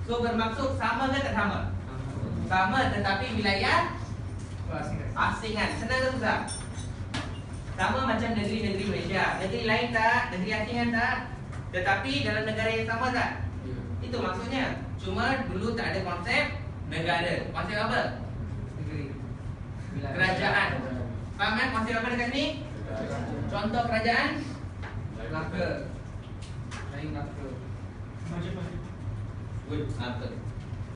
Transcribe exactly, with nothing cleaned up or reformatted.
So bermaksud sama ke tak sama? Sama, tetapi wilayah asingan. Senang ke susah? Sama macam negeri-negeri Malaysia. Negeri lain tak, negeri asingan tak, tetapi dalam negara yang sama tak? Itu maksudnya. Cuma dulu tak ada konsep negara. Konsep apa? Negeri. Kerajaan. Faham kan konsep apa dekat sini? Contoh kerajaan? Melaka. Lain Melaka. Good, betul.